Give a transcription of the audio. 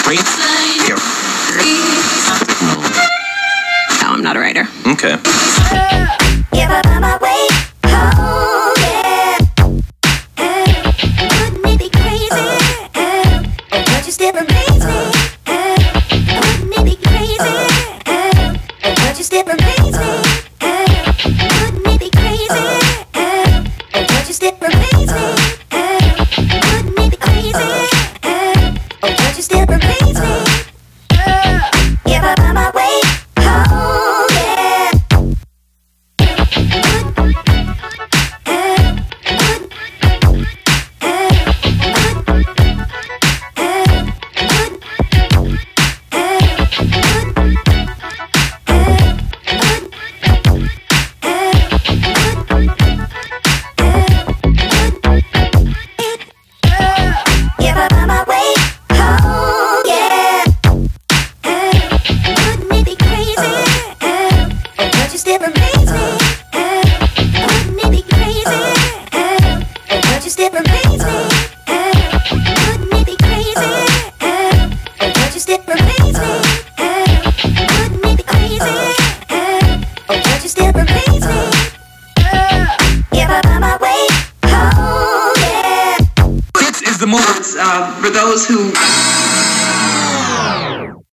No, I'm not a writer. Okay. If I find my way home, yeah. Wouldn't it be crazy? But you still amaze me. Wouldn't it be crazy? But you still amaze me. Wouldn't it be crazy? But you still amaze me. Wouldn't it be crazy? But you still amaze me. If I find my way home, yeah. If I find my way home, yeah. Wouldn't it be crazy? But you still amaze me. Wouldn't it be crazy? But you still amaze me. Wouldn't it be crazy? But you still amaze me. Wouldn't it be crazy? But you still amaze me. If I find my way home, yeah. This is the move for those who